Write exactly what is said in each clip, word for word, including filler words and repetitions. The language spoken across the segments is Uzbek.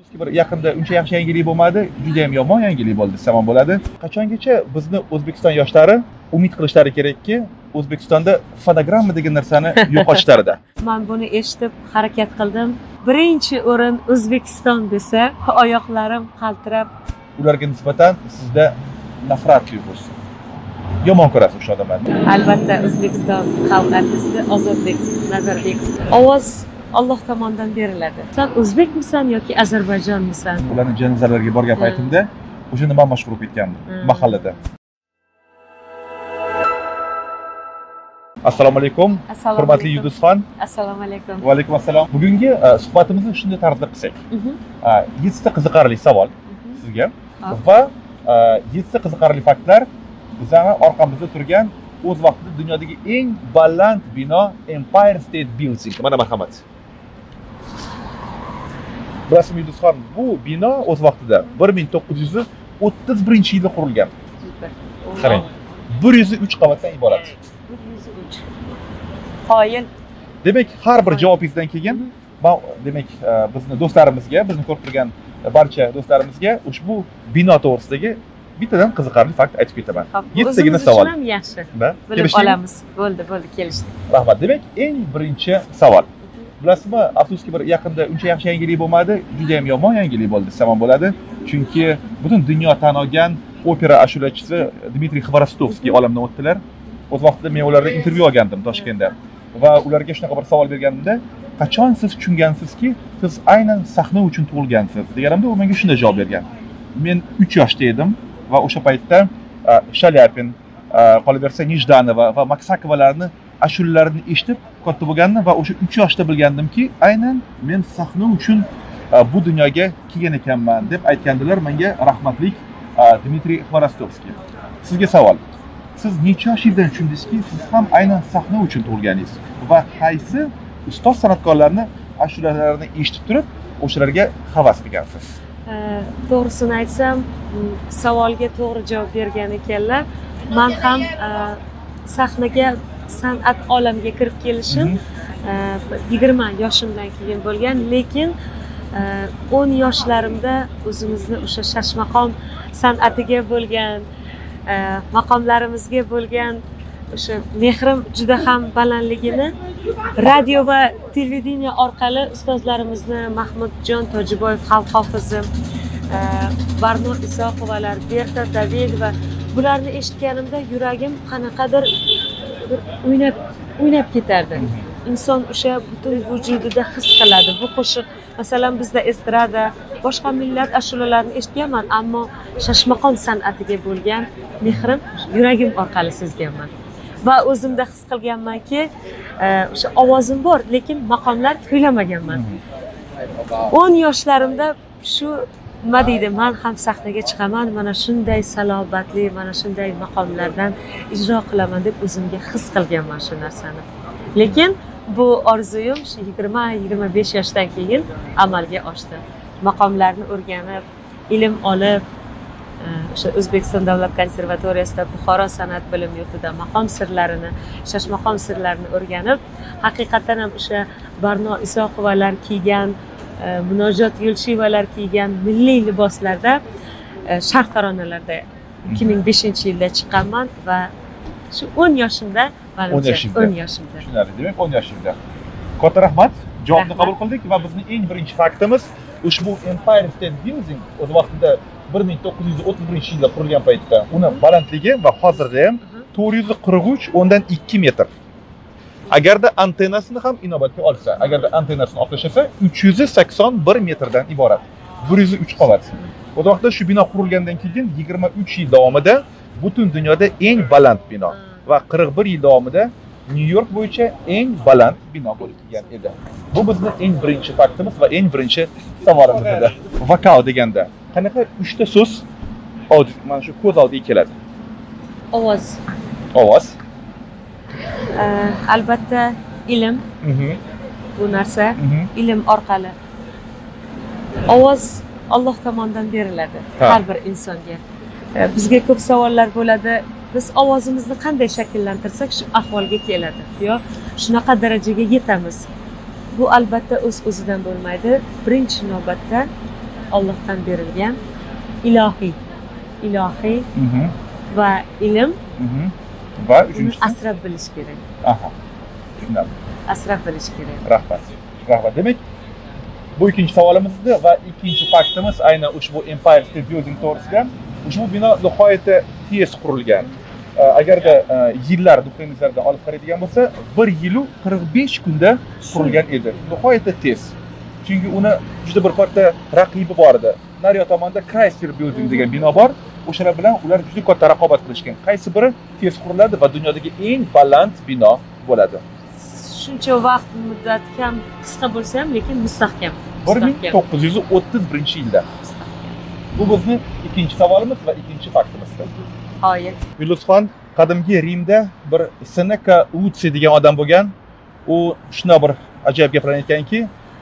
Bir yaqinda uncha yaxshi yangilik bo'lmadi, juda ham yomon yangilik bo'ldi desam ham bo'ladi. Qachongacha bizni O'zbekiston yoshlari umid qilishlari kerakki, O'zbekistonda fonogramma degan narsani yo'qotishlarida. Men buni eshitib harakat qildim. Birinchi o'rin O'zbekiston desa, oyoqlarim qaltirab. Ularga nisbatan sizda nafrat tuyg'usi. Yomon ko'rasiz o'sha odamlarni. Albatta, O'zbekiston xalq artisti Ozodbek Nazarbekov. Ovoz Alloh tomonidan beriladi. Sen o'zbekmisan yoki Ozarbayjonmisan? Ularning janozalariga borgan paytimda o'sha nima mashhur bo'lib ketgandim mahallada. Assalomu alaykum. Hurmatli Yulduzxon. Assalomu alaykum. Va alaykum assalom. Bugungi suhbatimizni shunday tarzda qilsak. yetti ta qiziqarli savol sizga va yetti ta qiziqarli faktlar bizning orqamizda turgan o'z vaqtida dunyodagi eng baland bino Empire State Building. Mana marhamat. Bilasizmi Yulduzxon, bu bino o'z vaqtida bir ming to'qqiz yuz o'ttiz birinchi yilda qurilgan. Super. Qarang. bir yuz uch qavatdan iborat. bir yuz uch. Qoyil. Demak, har bir javobingizdan keyin men demak bizni do'stlarimizga, bizni ko'rib turgan barcha do'stlarimizga ushbu bino to'g'risidagi bittadan qiziqarli fakt aytib ketaman. yetti tagina savol. O'zimiz ham yaxshi. Bilib olamiz. Bo'ldi, bo'ldi, kelishdik. Rahmat. Demak, eng birinchi savol. Bilasizmi, afsuski bir yaqinda uncha yaxshi yangilik bo'lmadi, juda ham yomon yangilik bo'ldi desam ham bo'ladi. Chunki butun dunyo tan olgan opera ashulachisi Dmitriy Xvorostovskiy olamdan o'tdilar. O'z vaqtida men ulardan intervyu olgandim Toshkentda va ularga shunaqa bir savol berganimda, qachon siz tushungansizki, siz aynan sahna uchun tug'ilgansiz deganimda u menga shunday javob bergan. Men uch yoshda edim va o'sha paytda Shalyapin, qolaversa Nijdanova va Maksakovalarni ashulalarini eshitib katta bo'lgandim va o'sha uch yoshda bilgandimki, aynan men sahna uchun bu dunyoga kelgan ekanman deb aytgandilar menga rahmatli Dmitriy Xvorostovskiy. Sizga savol. Siz necha yoshingizdan tushundingizki, siz ham aynan sahna uchun tug'ilganingiz va qaysi ustoz san'atkorlarni ashulalarini eshitib turib, o'shalarga havas qilgansiz? To'g'risini aytsam, savolga to'g'ri javob bergan ekanlar. Men ham sahnaga, san'at olamiga kirib kelishim yigirma yoshimdan keyin bo'lgan, lekin o'n yoshlarimda o'zimizni o'sha Shashmaqom san'atiga bo'lgan, maqomlarimizga bo'lgan o'sha mehrim juda ham balandligini radio va televideniya orqali ustozlarimizni Mahmudjon Tojiboyev, xalq hofizi, Barno Isoqovalar, Berta Davidova, bularni eshitganimda yuragim qanaqadir bir o'ynab o'ynab ketardi. Inson o'sha butun vujudida his qiladi. Bu qo'shiq, masalan, bizda estrada, boshqa millat ashulalarini eshitganman, ammo Shashmaqom san'atiga bo'lgan mehrim yuragim orqali sezganman. Va o'zimda his qilganmanki, o'sha ovozim bor, lekin maqomlar kuylamaganman. o'n yoshlarimda shu nima deydi, men ham sahnaga chiqaman, mana shunday salobatli, mana shunday maqomlardan ijro qilaman deb o'zimga his qilganman shu narsani. Lekin bu orzuyim shu yigirma yigirma besh yoshdan keyin amalga oshdi. Maqomlarni o'rganib, ilm olib, o'sha O'zbekiston Davlat konservatoriyasida Buxoro san'at bilim yurtida maqom sirlarini, Shashmaqom sirlarini o'rganib, haqiqatan ham o'sha Barno Isoqovalar kiygan, Munojot Yo'lshiyevalar kiygan milliy liboslarda sharq taronalarida ikki ming beshinchi yilda chiqqanman va shu o'n yoshimda, o'n yoshimda. o'n yoshimda. Tushunarli, demak o'n yoshimda. Katta rahmat. Javobni qabul qildik va bizning eng birinchi faktimiz ushbu Empire State Building o'z vaqtida bir ming to'qqiz yuz o'ttiz birinchi yilda qurilgan paytda uni balandligi va hozirda ham to'rt yuz qirq uch o'ndan ikki metr. Agarda antennasini ham inobatga olsa, agarda antennasini olib tashlasa, uch yuz sakson bir metrdan iborat. bir yuz uch qavat. O'z vaqtida shu bino qurilgandan keyin yigirma uch yil davomida butun dunyoda eng baland bino va qirq bir yil davomida New York bo'yicha eng baland bino bo'lib kelgan edi. Bu bizning eng birinchi faktimiz va eng birinchi savolimiz edi. Vokal deganda qanaqa uchta so'z mana shu ko'z oldiga keladi? Ovoz. Ovoz. Albatta ilm. Bu narsa ilm orqali. Ovoz Alloh tomonidan beriladi har bir insonga. Bizga ko'p savollar bo'ladi. Biz ovozimizni qanday shakllantirsak shu ahvolga keladi. Yo, shunaqa darajaga yetamiz. Bu albatta o'z-o'zidan bo'lmaydi. Birinchi navbatda Allohdan berilgan ilohiy ilohiy Mhm. va ilm. Mhm. Va Uni uchinchisi asrab bilish kerak. aha. Tushundim. Asrab bilish kerak. Rahmat. Rahmat. Demak, bu ikkinchi savolimiz edi va ikkinchi faktimiz aynan ushbu Empire State Building to'g'risida. Ushbu bino nihoyatda tez qurilgan. Agarda yillar nuqtai-nazardan olib qaraydigan bo'lsa, bir yil u qirq besh kunda qurilgan edi. Nihoyatda tez. Chunki uni juda bir parta raqibi bor edi. Nariyoq tomonda Chrysler Building degan bino bor. O'shalar bilan ular juda katta raqobat qilishgan. Qaysi biri tez quriladi va dunyodagi eng baland bino bo'ladi. Shuncha vaqt muddat kam qisqa bo'lsa ham, lekin mustahkam. bir ming to'qqiz yuz o'ttiz birinchi yilda. Bu bizni ikkinchi savolimiz va ikkinchi faktimiz. G'oyat. Yulduzxon qadimgi Rimda bir Seneca Luciy degan odam bo'lgan. U shunday bir ajoyib gaplarni aytganki,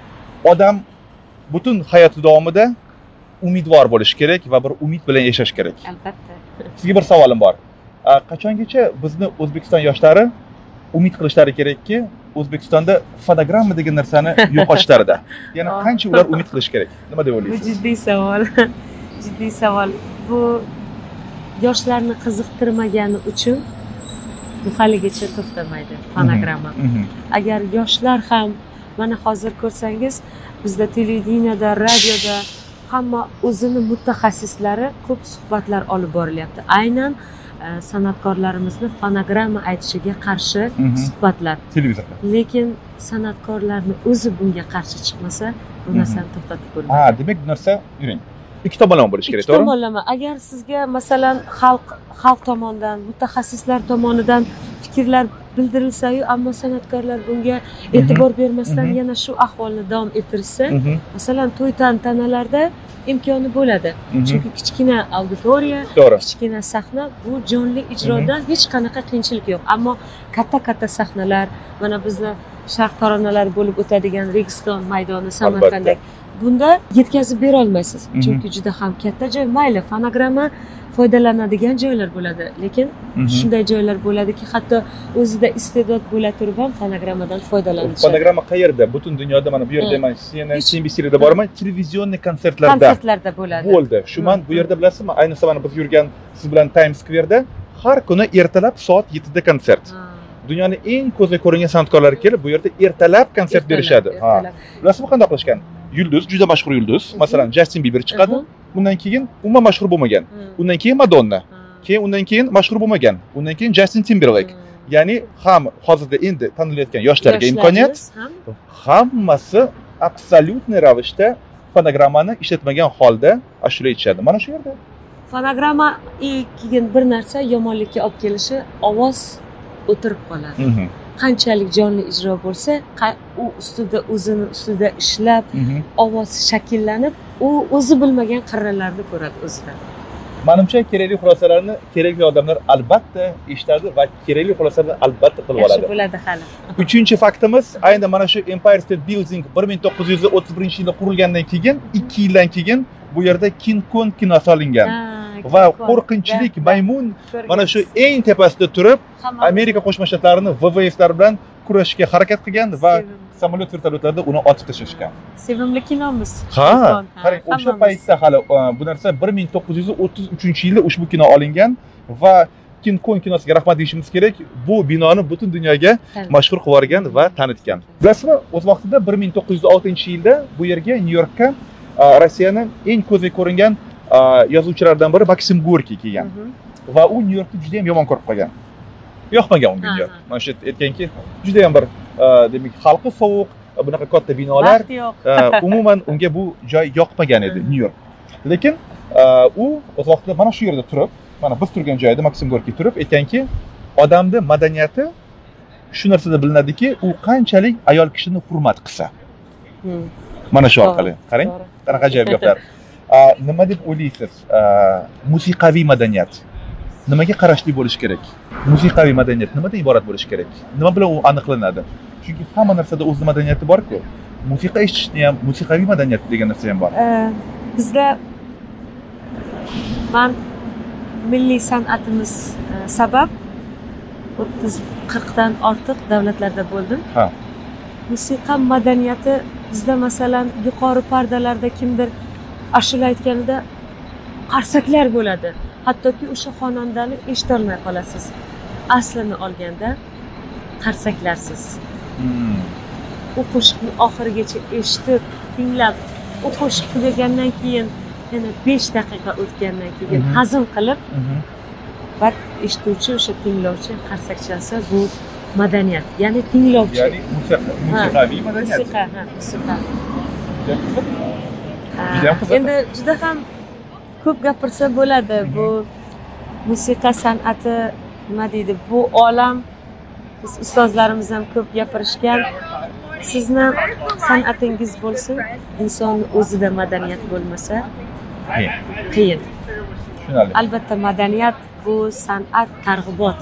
odam butun hayoti davomida umidvor bo'lishi kerak va bir umid bilan yashash kerak. Albatta. Sizga bir savolim bor. Qachongacha bizni O'zbekiston yoshlari umid qilishlari kerakki, O'zbekistonda fonogramma degan narsani yo'qotishlarida. Ya'ni qancha ular umid qilish kerak? Nima deb Bu o'ylaysiz? jiddiy savol. Jiddiy savol. Bu yoshlarni qiziqtirmagani uchun bu haligacha to'xtamaydi fonogramma. Agar yoshlar ham mana hozir ko'rsangiz, bizda televideniyada, radioda hamma o'zini mutaxassislari ko'p suhbatlar olib borilyapti. Aynan san'atkorlarimizni fonogramma aytishiga qarshi suhbatlar. Televizorda. Lekin san'atkorlarni o'zi bunga qarshi chiqmasa, bu narsani to'xtatib bo'lmaydi. Ha, demak bu narsa yuring. Ikki tomonlama bo'lishi kerak, Ikki to'g'rimi? tomonlama. Agar sizga masalan xalq xalq tomonidan, mutaxassislar tomonidan fikrlar bildirilsa-yu, ammo san'atkorlar bunga e'tibor bermasdan yana shu ahvolni davom ettirsa, masalan to'y tantanalarda imkoni bo'ladi. Chunki kichkina auditoriya, kichkina sahna, bu jonli ijrodan hech qanaqa qiyinchilik yo'q. Ammo katta-katta sahnalar, mana bizda sharq taronalari bo'lib o'tadigan Registon maydoni Samarqandda, bunda yetkazib bera olmaysiz. Chunki juda ham katta joy. Mayli, fonogramma foydalanadigan joylar bo'ladi, lekin shunday joylar bo'ladiki, hatto o'zida iste'dod bo'la turib ham fonogrammadan foydalanishadi. Fonogramma qayerda? Butun dunyoda mana bu yerda man C N N, C B C'da bormi? Televizionni konsertlarda. Konsertlarda bo'ladi. Bo'ldi. Shu man bu yerda bilasizmi? Ayniqsa mana biz yurgan siz bilan Times Square'da har kuni ertalab soat yettida konsert. Dunyoning eng ko'zga ko'ringan san'atkorlari kelib bu yerda ertalab konsert berishadi. Ha. Bilasizmi qanday qilishgan? Yulduz, juda mashhur yulduz, masalan Justin Bieber chiqadi. Undan keyin umuman mashhur bo'lmagan. Undan keyin Madonna. Keyin undan keyin mashhur bo'lmagan. Undan keyin Justin Timberlake. Ya'ni ham hozirda endi tanilayotgan yoshlarga imkoniyat, hammasi absolyutniy ravishda fonogrammani ishlatmagan holda ashula aytishadi. Mana shu yerda. Fonogramma keyin bir narsa yomonlikka olib kelishi, ovoz o'tirib qoladi. Qanchalik jonli ijro bo'lsa, u ustida o'zini ustida ishlab, ovoz shakllanib, u o'zi bilmagan qirralarni ko'radi o'zida. Menimcha kerakli xulosalarni kerakli odamlar albatta eshitadi va kerakli xulosalarni albatta qilib oladi. Yaxshi bo'ladi hali. Uchinchi faktimiz aynan mana shu Empire State Building bir ming to'qqiz yuz o'ttiz birinchi yilda qurilgandan keyin ikki yildan keyin bu yerda King Kong kinosi olingan. Va qo'rqinchlik maymun mana shu eng tepasida turib, Amerika Qo'shma Shtatlarini V V S'lar bilan kurashishga harakat qilgan va samolyot vertolyotlarda uni otib tashlashgan. Sevimli kinomiz. Ha, qarang, o'sha paytda hali bu narsa bir ming to'qqiz yuz o'ttiz uchinchi yilda ushbu kino olingan va King Kong kinosiga rahmat deyishimiz kerak. Bu binoni butun dunyoga mashhur qilib yuborgan va tanitgan. Bilasizmi, o'z vaqtida bir ming to'qqiz yuz oltinchi yilda bu yerga Nyu-Yorkka Rossiyaning eng ko'zga ko'ringan yozuvchilardan biri Maksim Gorkiy kelgan. Va u Nyu-Yorkni juda ham yomon ko'rib qolgan. Yoqmagan unga Nyu-York. Mana shu aytganki, juda ham bir demak xalqi sovuq, bunaqa katta binolar, umuman unga bu joy yoqmagan edi Nyu-York. Lekin u o'z vaqtida mana shu yerda turib, mana biz turgan joyda Maksim Gorkiy turib aytganki, odamning madaniyati shu narsada bilinadiki, u qanchalik ayol kishini hurmat qilsa. Mana shu orqali. Qarang, qanaqa ajoyib gaplar. Nima deb o'ylaysiz? Musiqiy madaniyat nimaga qarashli bo'lish kerak? Musiqiy madaniyat nimadan iborat bo'lish kerak? Nima bilan u aniqlanadi? Chunki hamma narsada o'z madaniyati bor-ku. Musiqa eshitishni ham, musiqiy madaniyat degan narsa ham bor. Bizda men milliy san'atimiz sabab o'ttiz qirq dan ortiq davlatlarda bo'ldim. Ha. Musiqa madaniyati bizda masalan yuqori pardalarda kimdir ashula aytganida qarsaklar bo'ladi. Hattoki o'sha xonandani eshitolmay qolasiz. Aslini olganda qarsaklarsiz. Hmm. U qo'shiqni oxirigacha eshitib, tinglab, u qo'shiq tugagandan keyin yana besh daqiqa o'tgandan keyin hazm qilib, va eshituvchi o'sha tinglovchi qarsak chalsa, bu madaniyat, ya'ni tinglovchi. Ya'ni musiqa, musiqaviy madaniyat. Musiqa, ha, musiqa. Juda ham qiziq. Endi juda ham ko'p gapirsa bo'ladi. Bu musiqa san'ati nima deydi? Bu olam, biz ustozlarimiz ham ko'p gapirishgan. Sizni san'atingiz bo'lsin, insonning o'zida madaniyat bo'lmasa, qiyin. qiyin. Tushunarli. Albatta madaniyat bu san'at, targ'ibot.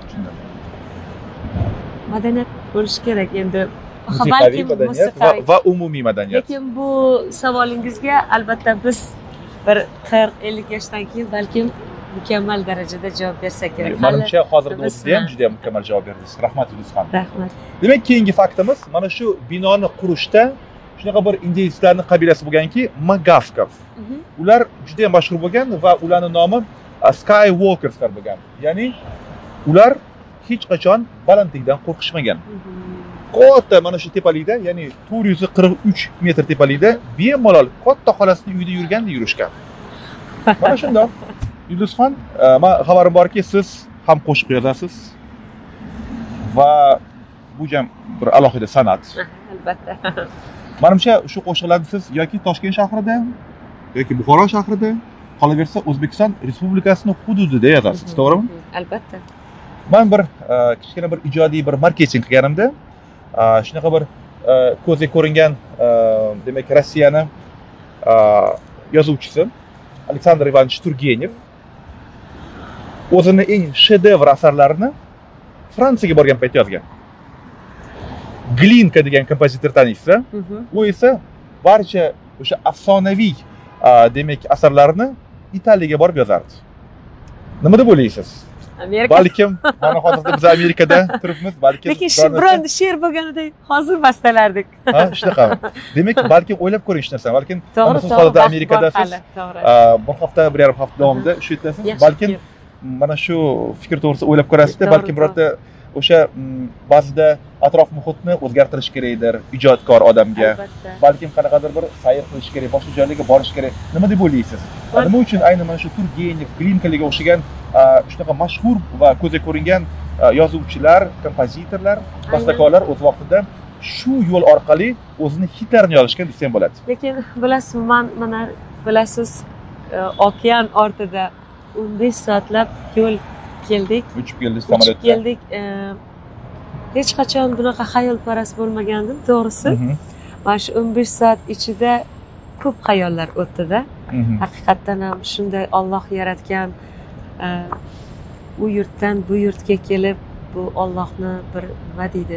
Madaniyat bo'lishi kerak endi. Musiqaviy madaniyat va, va umumiy madaniyat. Lekin bu savolingizga albatta biz bir qirq ellik yoshdan keyin balkim mukammal darajada javob bersak kerak. Menimcha hozirgi o'zida ham juda ham mukammal javob berdingiz. Rahmat Yulduzxon. Rahmat. Demak, keyingi faktimiz mana shu binoni qurishda shunaqa bir indeyslarning qabilasi bo'lganki, Magavkov. Ular juda ham mashhur bo'lgan va ularning nomi Skywalkerslar bo'lgan. Ya'ni ular hech qachon balandlikdan qo'rqishmagan. Katta mana shu tepalikda, ya'ni to'rt yuz qirq uch metr tepalikda bemalol katta xolasining uyida yurganda yurishgan. Mana shundoq. Yulduzxon, men xabarim borki, siz ham qo'shiq yozasiz va bu ham bir alohida san'at. Albatta. Menimcha shu qo'shiqlarni siz yoki Toshkent shahrida yoki Buxoro shahrida, qolaversa O'zbekiston Respublikasining hududida yozasiz, to'g'rimi? Albatta. Men bir kichkina bir ijodiy bir marketing qilganimda shunaqa bir ko'zga ko'ringan, demak, Rossiyani yozuvchisi Aleksandr Ivanovich Turgenev o'zini eng shedevr asarlarini Fransiyaga borgan paytda yozgan. Glinka degan kompozitor taniysizlar. U esa barcha o'sha afsonaviy, demak, asarlarni Italiyaga borib yozardi. Nima deb o'ylaysiz? Amerika. Balkim mana hozirda biz Amerikada turibmiz, balkim lekin biron she'r bo'lganida hozir bastalardik. Ha, shunaqa. Demak, balkim o'ylab ko'ring shu narsani. Balkim to'g'ri, siz hozirda Amerikadasiz. Bir hafta, bir yarim hafta davomida shu yerdasiz. Balkim mana shu fikr to'g'risida o'ylab ko'rasizda, balkim birorta o'sha ba'zida atrof muhitni o'zgartirish kerakdir ijodkor odamga. Balkim qanaqadir bir sayr qilish kerak, boshqa joylarga borish kerak. Nima deb o'ylaysiz? Nima uchun ayni mana shu Turgenev, Glinkalarga o'xshagan shunaqa mashhur va ko'zga ko'ringan yozuvchilar, kompozitorlar, bastakorlar o'z vaqtida shu yo'l orqali o'zini hitlarini yozishgan desam bo'ladi. Lekin bilasizmi, men mana bilasiz, okean ortida o'n besh soatlab yo'l keldik. Uchib keldik samolyotda. Uchib keldik. Hech qachon bunaqa xayolparast bo'lmagandim, to'g'risi. Mana shu o'n besh soat ichida ko'p xayollar o'tdi-da. Haqiqatdan ham shunday Alloh yaratgan u yurtdan bu yurtga kelib, bu Allohni bir nima deydi?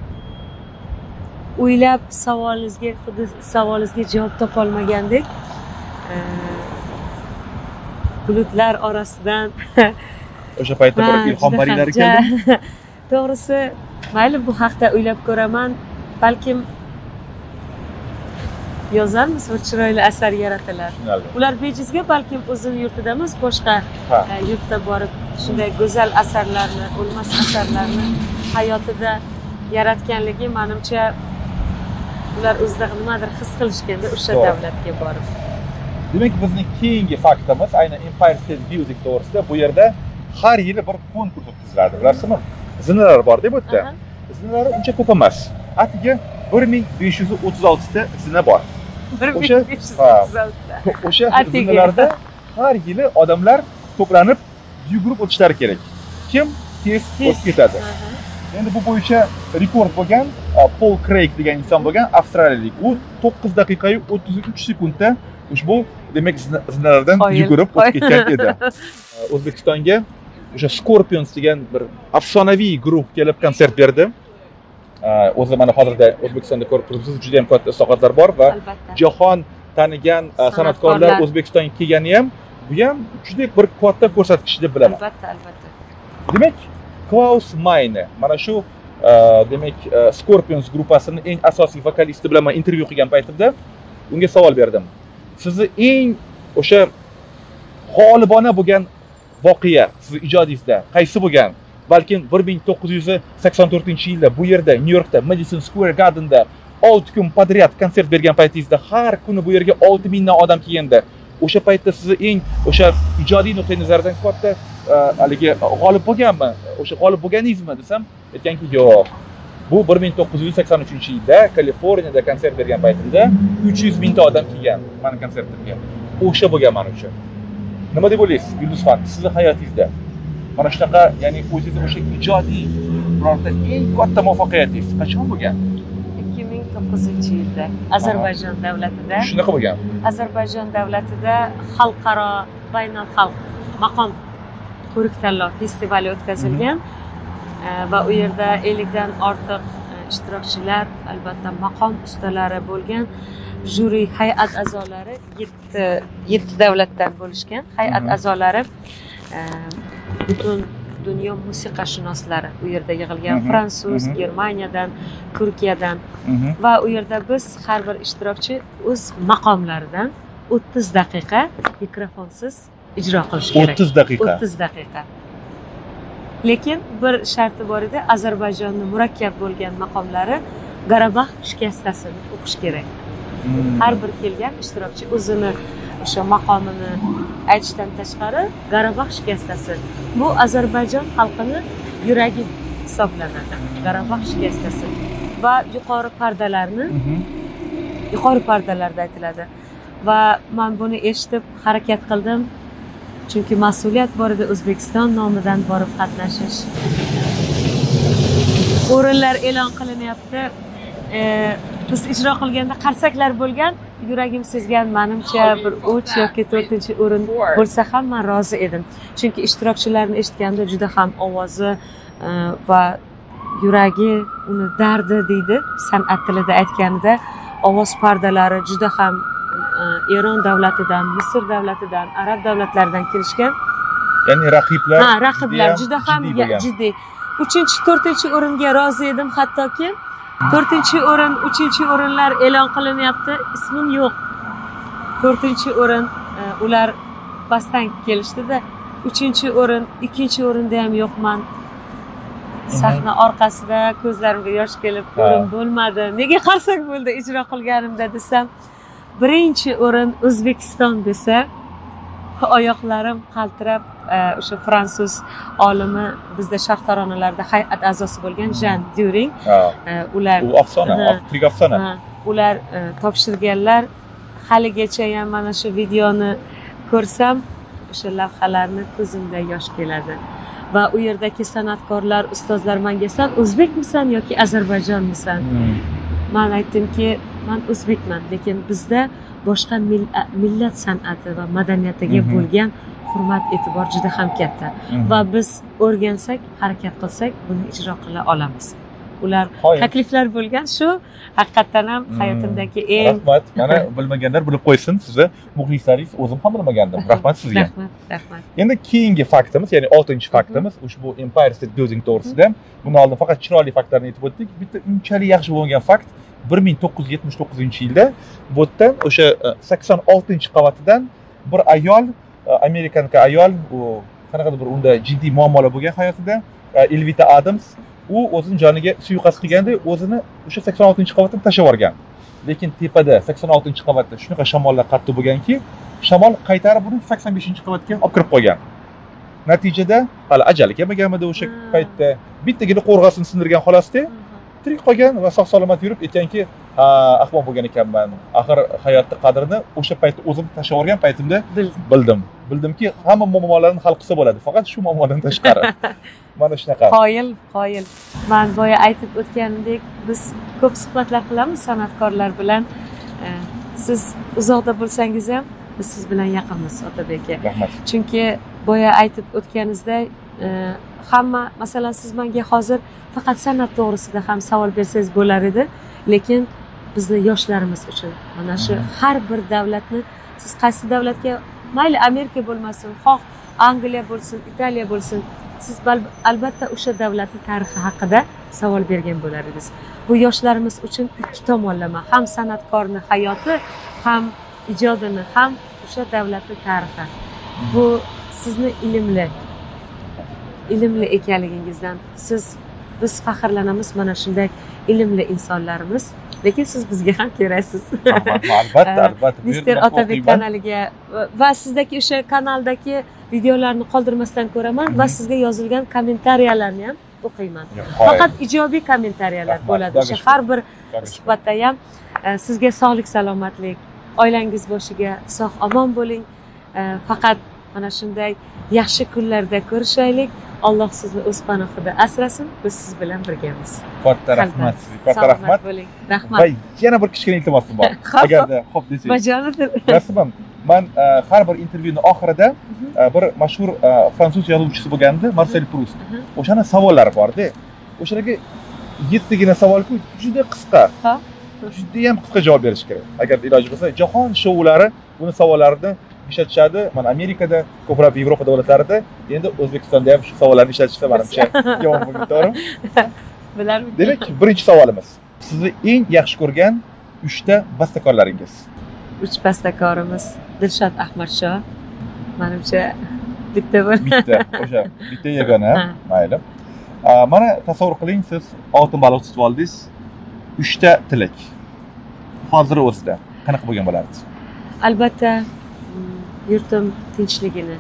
O'ylab savolingizga, xuddi savolingizga javob topa olmagandek, bulutlar orasidan o'sha paytda bir ilhom barilari keldi. To'g'risi, mayli bu haqda o'ylab ko'raman, balkim yozamiz, bir chiroyli asar yaratilar. Ular bejizga balkim o'zini yurtida emas, boshqa yurtda borib shunday go'zal asarlarni, o'lmas asarlarni hayotida yaratganligi, menimcha ular o'zida nimadir his qilishganda o'sha davlatga borib. Demak, bizning keyingi faktimiz aynan Empire State Building to'g'risida. Bu yerda har yili bir konkurs o'tkaziladi, bilasizmi? Zinalar bor deb o'tdi. Zinalari uncha ko'p emas. Atigi bir ming besh yuz o'ttiz olti ta zina bor. bir ming besh yuz o'ttiz olti ta. O'sha zinalarda har yili odamlar to'planib yugurib o'tishlari kerak. Kim tez o'tib ketadi. Endi bu bo'yicha rekord bo'lgan Paul Craig degan inson bo'lgan, avstraliyalik. U to'qqiz daqiqa yu o'ttiz uch sekundda ushbu, demak, zinalardan yugurib o'tib ketgan edi. O'zbekistonga o'sha Scorpions degan bir afsonaviy guruh kelib konsert berdi. O'zi mana hozirda O'zbekistonda ko'rib turibsiz, juda ham katta islohotlar bor va jahon tanigan san'atkorlar O'zbekistonga kelgani ham, bu ham juda bir katta ko'rsatkich deb bilaman. Albatta, albatta. Demak, Klaus Meine, mana shu demak Scorpions gruppasining eng asosiy vokalisti bilan men intervyu qilgan paytimda unga savol berdim. sizni eng o'sha g'olibona bo'lgan voqea sizni ijodingizda qaysi bo'lgan? Balkim bir ming to'qqiz yuz sakson to'rtinchi yilda bu yerda New Yorkda Madison Square Garden'da olti kun podryad konsert bergan paytingizda har kuni bu yerga olti mingdan odam kelganda, o'sha paytda sizni eng o'sha ijodiy nuqtai nazardan katta haligi g'olib bo'lganmi? O'sha g'olib bo'lganingizmi desam, aytganki, yo'q. Bu bir ming to'qqiz yuz sakson uchinchi yilda Kaliforniyada konsert bergan paytimda uch yuz mingta odam kelgan meni konsertimga. O'sha bo'lgan men uchun. Nima deb o'ylaysiz, Yulduzxon, sizning hayotingizda mana shunaqa, ya'ni o'zingiz o'sha ijodiy birorta eng katta muvaffaqiyatingiz qachon bo'lgan? ikki ming to'qqizinchi yilda Ozarbayjon davlatida. Shunaqa bo'lgan. Ozarbayjon davlatida xalqaro baynal xalq maqom ko'rik tanlov festivali o'tkazilgan va u yerda ellik dan ortiq ishtirokchilar, albatta maqom ustalari bo'lgan, juri hay'at a'zolari yetti davlatdan bo'lishgan. Hay'at a'zolari butun dunyo musiqashunoslari u yerda yig'ilgan, fransuz, Germaniyadan, Turkiyadan va u yerda biz har bir ishtirokchi o'z maqomlaridan o'ttiz daqiqa mikrofonsiz ijro qilish kerak. o'ttiz daqiqa. o'ttiz daqiqa. Lekin bir sharti bor edi, Ozarbayjonning murakkab bo'lgan maqomlari Qarabağ shikastasini o'qish kerak. Har bir kelgan ishtirokchi o'zini o'sha maqomini aytishdan tashqari Qarabağ shikastasi bu Ozarbayjon xalqini yuragi hisoblanadi. Qarabağ shikastasi va yuqori pardalarni yuqori pardalarda aytiladi. Va men buni eshitib harakat qildim. Chunki mas'uliyat bor edi, O'zbekiston nomidan borib qatnashish. O'rinlar e'lon qilinyapti. E, biz ijro qilganda qarsaklar bo'lgan, yuragim sezgan, menimcha bir uch yoki to'rtinchi o'rin bo'lsa ham men rozi edim. Chunki ishtirokchilarni eshitganda juda ham ovozi e, va yuragi, uni dardi deydi, san'at tilida aytganida, ovoz pardalari juda ham Eron davlatidan, Misr davlatidan, arab davlatlaridan kelishgan. Ya'ni raqiblar, ha, raqiblar juda ham jiddiy. uchinchi, to'rtinchi o'ringa rozi edim, hattoki to'rtinchi o'rin, uchinchi o'rinlar e'lon qilinyapti, ismim yo'q. to'rtinchi o'rin ular basdan kelishdi-da, uchinchi o'rin, ikkinchi o'rinda ham yo'qman. Sahna orqasida ko'zlarimga yosh kelib, o'rin bo'lmadi. Nega qarsak bo'ldi ijro qilganimda desam, birinchi o'rin O'zbekiston desa, oyoqlarim qaltirab, o'sha fransuz olimi, bizda sharq taronalarida hay'at a'zosi bo'lgan Jean During, ular u afsona, tirik afsona. Ular topshirganlar. Haligacha ham mana shu videoni ko'rsam, o'sha lavhalarni ko'zimda yosh keladi. Va u yerdagi san'atkorlar, ustozlar menga "Sen o'zbekmisan yoki Ozarbayjonmisan?" Men aytdimki, men o'zbekman, lekin bizda boshqa millat san'ati va madaniyatiga bo'lgan hurmat e'tibor juda ham katta va biz o'rgansak, harakat qilsak, buni ijro qila olamiz. Ular takliflar bo'lgan, shu haqiqatan ham hayotimdagi eng rahmat. Mana bilmaganlar bilib qo'ysin, sizni muxlislaringiz, o'zim ham bilmagandim. Rahmat sizga. Rahmat, rahmat. Endi keyingi faktimiz, ya'ni oltinchi faktimiz ushbu Empire State Building to'g'risida. Buni oldin faqat chiroyli faktlarni aytib o'tdik. Bitta unchalik yaxshi bo'lgan fakt, bir ming to'qqiz yuz yetmish to'qqizinchi yilda bu yerdan o'sha sakson oltinchi qavatidan bir ayol, amerikanka ayol, u qanaqadir bir unda jiddiy muammolar bo'lgan hayotida, Elvita Adams, u o'zining joniga suiqasd qilganda o'zini o'sha sakson oltinchi qavatdan tashlab yuborgan. Lekin tepada sakson oltinchi qavatda shunaqa shamollar qattiq bo'lganki, shamol qaytarib uni sakson beshinchi qavatga olib kirib qo'ygan. Natijada hali ajali kelmaganmidi o'sha paytda, bittagina qo'rg'asini sindirgan xolasda tirik qolgan va sog' salomat yurib aytganki, ha, ahmoq bo'lgan ekanman. Axir hayotning qadrini o'sha paytda o'zim tashlab yuborgan paytimda bildim. Bildimki, hamma muammolarni hal qilsa bo'ladi, faqat shu muammodan tashqari. Mana shunaqa. Qoyil, qoyil. Men boya aytib o'tganimdek, biz ko'p suhbatlar qilamiz san'atkorlar bilan. Siz uzoqda bo'lsangiz ham, biz siz bilan yaqinmiz, Otabek aka. Rahmat. Chunki boya aytib o'tganingizda, hamma, masalan, siz menga hozir faqat san'at to'g'risida ham savol bersangiz bo'lar edi, lekin bizni yoshlarimiz uchun mana shu har bir davlatni, siz qaysi davlatga, mayli Amerika bo'lmasin, xoh Angliya bo'lsin, Italiya bo'lsin, siz albatta o'sha davlatning tarixi haqida savol bergan bo'lar edingiz. Bu yoshlarimiz uchun ikki tomonlama, ham san'atkorning hayoti, ham ijodini ham o'sha davlatni tarixi. Bu sizni ilmli ilmli ekanligingizdan siz biz faxrlanamiz mana shunday ilmli insonlarimiz. Lekin siz bizga ham keraksiz. Albatta, albatta. Mister Otabek kanaliga va sizdagi o'sha kanaldagi videolarni qoldirmasdan ko'raman va sizga yozilgan kommentariyalarni ham o'qiyman. Faqat ijobiy kommentariyalar bo'ladi. O'sha har bir suhbatda ham sizga sog'lik, salomatlik, oilangiz boshiga sog' omon bo'ling. Faqat mana shunday yaxshi kunlarda ko'rishaylik. Alloh sizni o'z panohida asrasin. Biz siz bilan birgamiz. Katta rahmat sizga. Katta rahmat. Rahmat. Va yana bir kichkina iltimosim bor. Agarda xo'p desangiz. Bajonadir. Rasman, men har bir intervyuning oxirida bir mashhur fransuz yozuvchisi bo'lgandi, Marcel Proust. O'shani savollari bor-da. O'shalarga yettagina savol-ku juda qisqa. Ha. Juda ham qisqa javob berish kerak. Agar iloji bo'lsa, jahon shoulari buni savollarini ishlatishadi. Mana Amerikada, ko'proq Yevropa davlatlarida, endi O'zbekistonda ham shu savollarni ishlatishsa, menimcha yomon bo'lmaydi, to'g'rimi? Bilarmisiz? Demak, birinchi savolimiz. Sizni eng yaxshi ko'rgan uchta bastakorlaringiz. Uch bastakorimiz Dilshod Ahmadsho. Menimcha bitta bo'l. Bitta, o'sha bitta yagona, mayli. Mana tasavvur qiling, siz oltin baliq tutib oldingiz. uchta tilak. Hozir o'zida qanaqa bo'lgan bo'lardi? Albatta, yurtim tinchligini,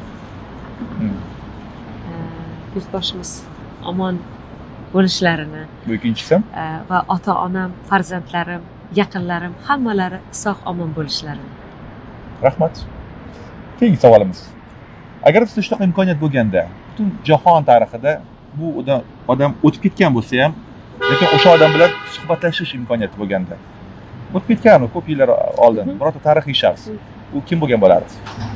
yurtboshimiz omon bo'lishlarini, bu ikkinchisi, va ota-onam, farzandlarim, yaqinlarim hammalari sog' omon bo'lishlarini. Rahmat. Keyingi savolimiz. Agar sizda shunaqa imkoniyat bo'lganda, butun jahon tarixida bu odam o'tib ketgan bo'lsa ham, lekin o'sha odam bilan suhbatlashish imkoniyati bo'lganda, o'tib ketgan ko'p yillar oldin, birorta tarixiy shaxs, u kim bo'lgan bo'lardi?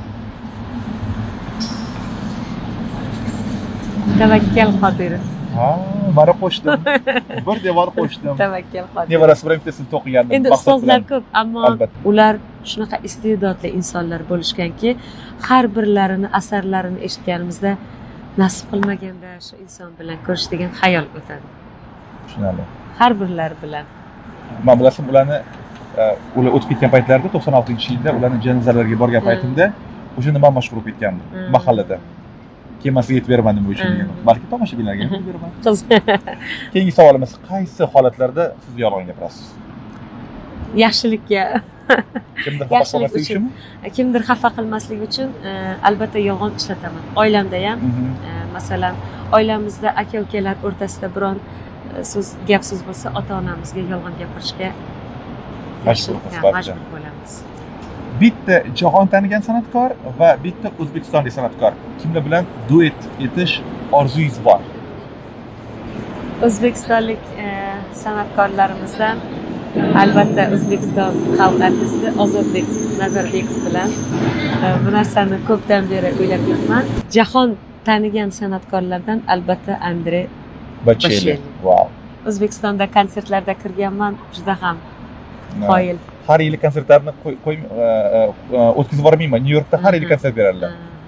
Tavakkal Qodirov. Ha, mana qo'shdim. Bir devor qo'shdim. Tavakkal Qodirov. Nevarasi bilan bittasini to'qigandim. Endi ustozlar ko'p, ammo ular shunaqa iste'dodli insonlar bo'lishganki, har birlarini asarlarini eshitganimizda nasib qilmaganda shu inson bilan ko'rish degan xayol o'tadi. Tushunarli. Har birlari bilan. Men bilasizmi, ularni ular o'tib ketgan paytlarida to'qson oltinchi yilda ularning janozalariga borgan paytimda o'shanda men mashhur bo'lib ketgandim mahallada. Kemasiga yetib bermadim bu ishni. Balki tomoshabinlarga yetib beraman. Keyingi savolimiz, qaysi holatlarda siz yolg'on gapirasiz? Yaxshilikka. Kimdir xafa qilmaslik uchunmi? Kimdir xafa qilmaslik uchun albatta yolg'on ishlataman. Oilamda ham, masalan, oilamizda aka-ukalar o'rtasida biron so'z gap so'z bo'lsa, ota-onamizga yolg'on gapirishga majbur bo'lamiz. Bitta jahon tanigan san'atkor va bitta o'zbekistonlik san'atkor kimlar bilan duet etish orzungiz bor? O'zbekistonlik san'atkorlarimizdan albatta O'zbekiston xalq artisti Ozodbek Nazarbekov bilan bu narsani ko'pdan beri o'ylab yuribman. Jahon tanigan san'atkorlardan albatta Andrey Bocelli. Wow. O'zbekistonda konsertlarda kirganman, juda ham qoyil. Har yili konsertlarni o'tkazib bormayman. Nyu-Yorkda har yili konsert beradilar.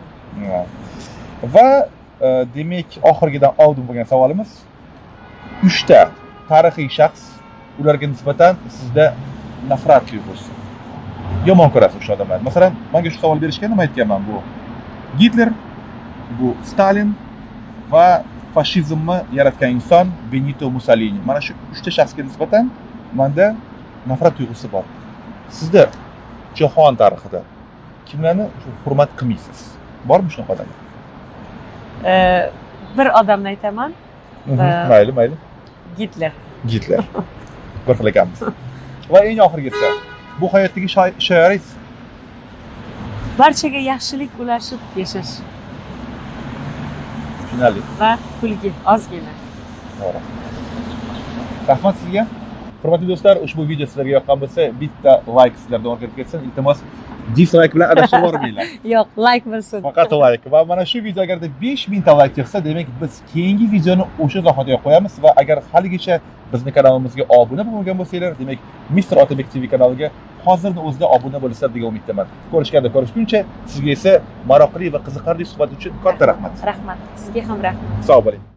Va demak, oxirgidan oldin bo'lgan savolimiz, uchta tarixiy shaxs, ularga nisbatan sizda nafrat tuyg'usi. Yomon ko'rasiz o'sha odamlarni. Masalan, menga shu savol berishga nima aytganman bu? Gitler, bu Stalin va fashizmni yaratgan inson Benito Mussolini. Mana shu uchta shaxsga nisbatan menda nafrat tuyg'usi bor. Sizda jahon tarixida kimlarni hurmat qilmaysiz? Bormi shunaqa odamlar? Bir odamni aytaman. Mayli, mayli. Gitler. Gitler. Bir xil ekanmiz. Va eng oxirgisi, bu hayotdagi shoiringiz? Barchaga yaxshilik ulashib yashash. Tushunarli. Va kulgi ozgina. To'g'ri. Rahmat sizga. Hurmatli do'stlar, ushbu video sizlarga yoqqan bo'lsa, bitta like sizlardan orqaga ketsin. Iltimos, dislike bilan adashib bormanglar. Yo'q, like bo'lsin. Faqat like. Va mana shu video agarda besh ming ta like chiqsa, demak biz keyingi videoni o'sha zahotiga qo'yamiz va agar haligacha bizni kanalimizga obuna bo'lmagan bo'lsanglar, demak Mister Otabek T V kanaliga hozirning o'zida obuna bo'lasizlar degan umiddaman. Ko'rishganda ko'rishguncha, sizga esa maroqli va qiziqarli suhbat uchun katta rahmat. Rahmat. Sizga ham rahmat. Sog' bo'ling.